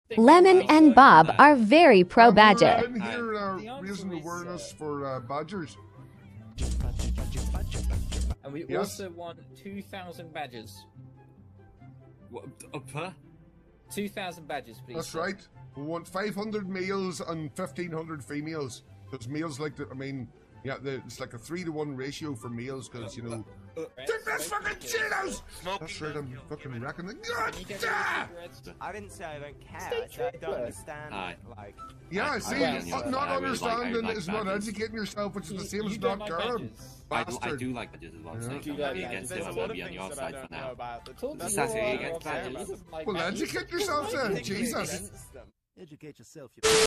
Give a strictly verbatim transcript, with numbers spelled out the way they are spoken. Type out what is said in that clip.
Lemon and Bob are very pro Um, badger. We're in here uh, raising awareness for uh, badgers. And we Yes. also want two thousand badgers. What, up huh? two thousand badgers, please. That's sir. right. We want five hundred males and fifteen hundred females. Because males like to, I mean, yeah, the, it's like a three to one ratio for males. Because you know, take this fucking Cheetos. That's right. I'm fucking wrecking the. God, Can you get ah! rid of the cigarettes? I didn't say I don't care. Stay I said I don't trooper. understand. Aye. Like, Yeah, I- see, I really not like- I really understanding like is not badgers. educating yourself, which is You- the same you as don't not like caring. badgers. I do, I Bastard. do like badgers as well. Yeah. So Do you I'm like happy badgers? against There's it. a I lot will of be on things your that I side don't for know now. about. But Told you That's you actually are against wrong, badgers. he doesn't like Well, badgers. educate yourself then, Particularly Jesus. against them. Educate yourself, you